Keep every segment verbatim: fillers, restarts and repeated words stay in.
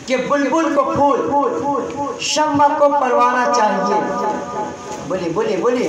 कि बुलबुल को फूल, शम्मा को परवाना चाहिए। बोलिए बोलिए बोलिए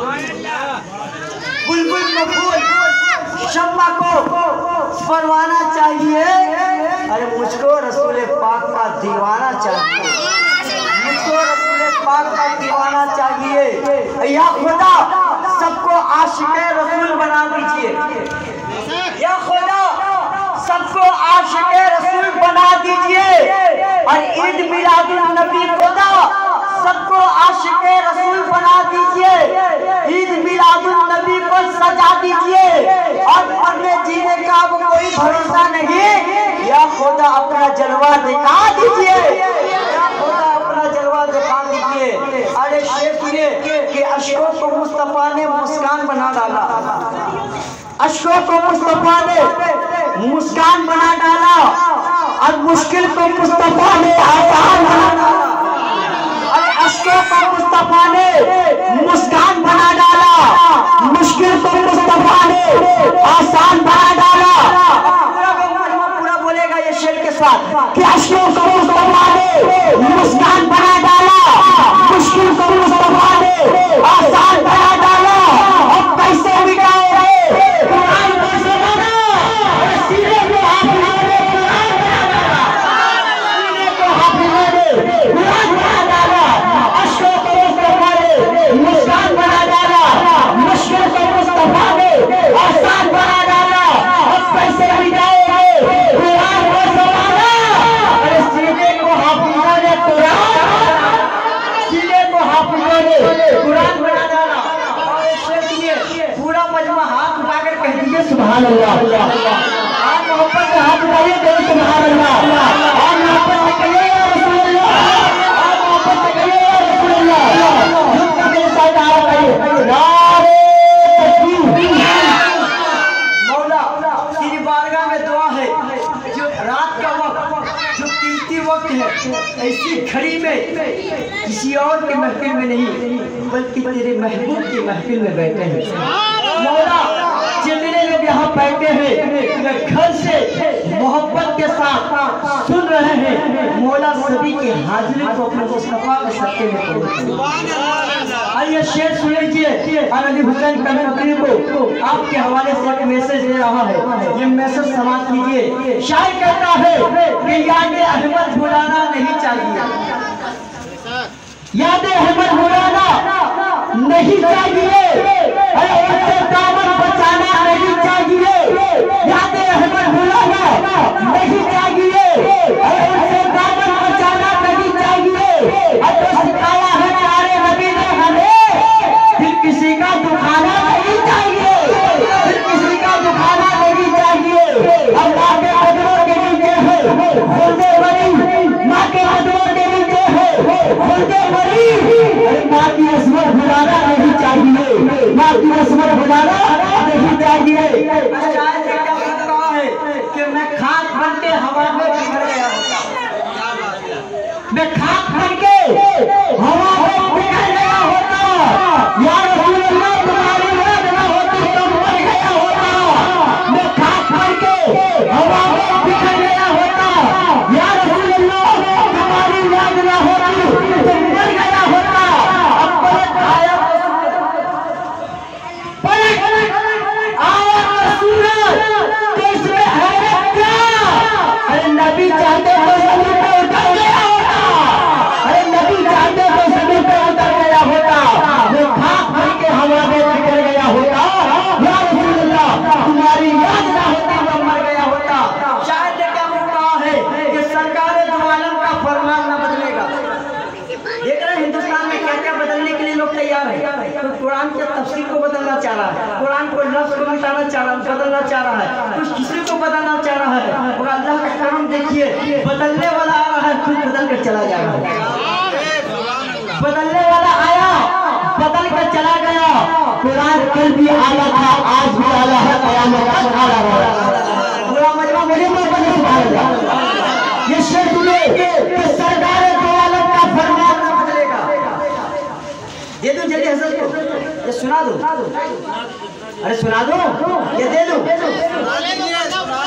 बुलबुल को फूल, शम्मा को परवाना चाहिए। अरे मुझको रसूल पाक का दीवाना चाहिए, मुझको रसूल पाक का दीवाना चाहिए। या खुदा सबको आशिक़े रसूल बना दीजिए, या खुदा सबको आशिक़े रसूल बना दीजिए। और ईद मिलादुन नबी खुदा सबको आशिक़े रसूल बना दीजिए। ईद मिलादुन नबी को सजा दीजिए। और मरने जीने का अब कोई भरोसा नहीं, या खुदा अपना जलवा दिखा दीजिए, या खुदा अपना जलवा दिखा दीजिए। अरे शेर सुनिए कि अशकों को मुस्तफा ने मुस्कान बना डाला, अशकों को मुस्तफा ने मुस्कान बना डाला, और मुश्किल को मुस्तफा ने आसान बना डाला। अशकों को मुस्तफा ने मुस्कान बना डाला, मुश्किल को मुस्तफा ने आसान बना डाला। पूरा पूरा बोलेगा ये शेर के साथ कि अशकों को मुस्तफा ने मुस्कान बना डाला, मुश्किल को मुस्तफा ने आसान बना डाला। अब कैसे मिटाएंगे कुरान का ज़माना, सीने को हाफिज़ों ने कुरान बना डाला, सीने को हाफिज़ों ने कुरान बना डाला। अशकों को मुस्तफा ने मुस्कान बना डाला, मुश्किल को मुस्तफा ने आसान बना डाला। अब कैसे मिटाएंगे कुरान का ज़माना, अरे सीने को हाफिज़ों ने कुरान, सीने को हाफिज़ों ने कुरान बना डाला। पूरा मजमा हाथ उठाकर कह दीजिए सुभान अल्लाह। आप मोहब्बत से हाथ उठाइए, कहिए सुभान अल्लाह। आप मोहब्बत से कहिए या रसूल अल्लाह, आप मोहब्बत से कहिए या रसूल अल्लाह। झुक कर मेरे साथ नारा कहिए, नारे तकबीर। मौला तेरी बारगाह में दुआ है, जो रात का वक्त, जो कीमती वक्त है, ऐसी घड़ी में किसी और के महफिल में नहीं बल्कि तेरे महबूब की महफिल में बैठे हैं। मौला जितने लोग यहाँ बैठे हैं वे घर से मोहब्बत के साथ सुन रहे हैं, मौला सभी की हाजिरी को अपने मुस्तफा के सत्ते में करो। आइए शेर सुन लीजिए, अली हुसैन कनकरी को आपके हवाले से एक मैसेज दे रहा है, ये मैसेज समाप्त कीजिए। शायर कहता है कि यादें अहमद भुलाना नहीं चाहिए, यादें अहमद भुलाना नहीं चाहिए, अरे उनसे दामन बचाना नहीं चाहिए। यादें अहमद भुलाना नहीं चाहिए, अरे उनसे दामन बचाना नहीं चाहिए। अब तो सिखाया है प्यारे नबी ने हमें, फिर किसी का दुखाना नहीं चाहिए, फिर किसी का दुखाना नहीं चाहिए। अब माँ के कदमों के नीचे है खुल्दे वली, माँ के कदमों के नीचे है खुल्दे वली। अरे माँ की असमत भुलाना नहीं चाहिए, माँ की असमत भुलाना नहीं चाहिए। शायद क्या कहा है कि मैं खाक बन के हवा में बिखर गया होता, मैं खाक बन के हवा में बिखर गया होता। या रसूल अल्लाह तुम्हारी याद न होती तो मर गया होता, मैं खाक बन के हवा में बिखर गया होता। या रसूल अल्लाह तुम्हारी याद न होती तो मर गया होता। अब पलट आया, पलट आया सूरज, तो इसमें हैरत क्या? अरे नबी चाहते तो सभी पे उतर गया होता, अरे नबी चाहते तो सभी पे उतर गया होता। वो खाक बन के हवा में बिखर गया होता। या रसूल अल्लाह तुम्हारी याद ना होती तो मर गया होता। शायद ने क्या कहा है कि सरकार दो आलम का फरमान न बदलेगा। देख रहे हैं हिंदुस्तान में क्या क्या बदलने के लिए लोग तैयार हैं। तो कुरान के तफसीर को बदलना चाह रहा है, कुरान को लफ्ज़ को मिटाना चाह रहा है, बदलना चाह रहा है, कुछ किसी को बदलना चाह रहा है। और अल्लाह का करम देखिए, बदलने वाला आ रहा है, खुद बदल कर चला जा रहा है। बदलने वाला आया, बदल कर चला गया। कुरान कल भी आला था, आज भी आला है, क़यामत तक आला रहेगा। पूरा मजमा मेरे पर बने सुभान अल्लाह। ये शेर सुने कि सरकार दो आलम का फरमान न बदलेगा। दे दो जल्दी हज़रत को, ये सुना दो, अरे सुना दो, ये दे दो।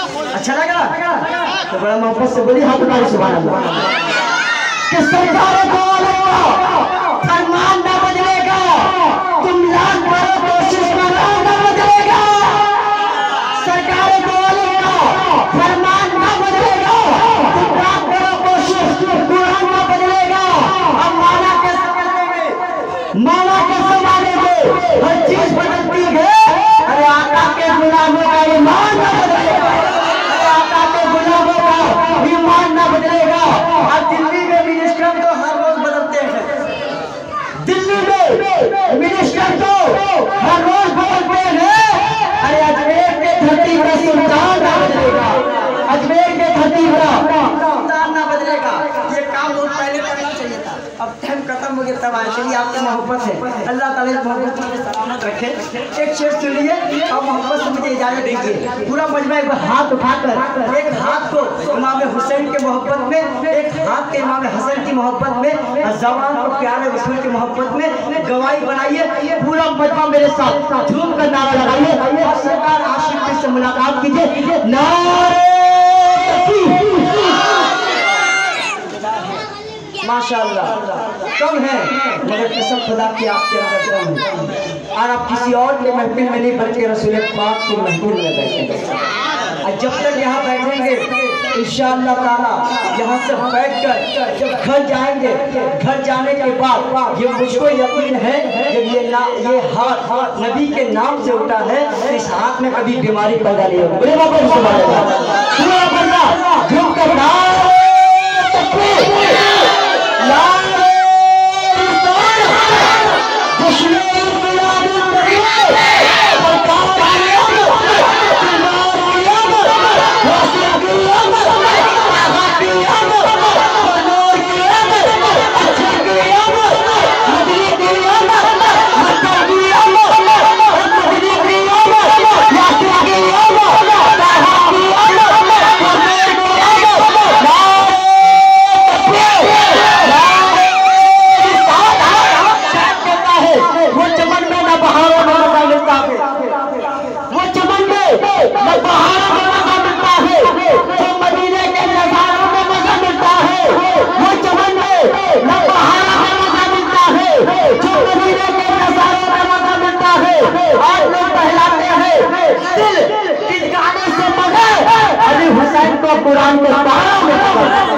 अच्छा लगा तो बड़ा मोहब्बत से बोली हाथ उठाओ सुभान अल्लाह। कि सरकार को फरमान न बदलेगा, तुम लाख करो कोशिश करो न बदलेगा। सरकार को फरमान न बदलेगा, तुम लाख करो कोशिश, कुरान न बदलेगा। अब माना के जमाने में माना के जमाने में हर चीज बदलती है। अरे आका के गुलामों का ईमान न बदलेगा, अरे आका के गुलामों का ईमान न बदलेगा। अब दिल्ली में मिनिस्टर तो हर रोज बदलते हैं, दिल्ली में मिनिस्टर तो हर रोज बदलते हैं। अरे अजमेर के धरती पर सुल्तान ना बदलेगा, अजमेर के धरती पर सुल्तान ना बदलेगा। ये काम बहुत पहले करना चाहिए था, अब टाइम खत्म हो गया। तब आए चलिए आपकी मोहब्बत है, अल्लाह ताला इस मोहब्बत को सलामत रखे। एक शेर सुनिए और मोहब्बत से मुझे इजाजत दीजिए। पूरा मजमा एक हाथ उठाकर, एक हाथ को इमाम हुसैन के मोहब्बत में, एक हाथ के इमाम हसन की मोहब्बत में, जबान को प्यारे रसूल की मोहब्बत में गवाही बनाइए। पूरा मजमा मेरे साथ झूम कर नारा लगाइए और सरकार आशिक से मुलाकात कीजिए। नारे माशाअल्लाह कम है मगर कसम खुदा की आपके अंदर कम है। और आप किसी और के महफिल में नहीं बल्कि रसूल पाक की महफिल में बैठेंगे। और जब तक यहाँ बैठेंगे इंशाअल्लाह ताला यहाँ से बैठकर जब घर जाएंगे, घर जाने के बाद ये मुझको यकीन है जब ये ना ये हाथ नबी के नाम से उठा है तो इस हाथ में कभी बीमारी पैदा नहीं होगी। बोले बाबा कुरान के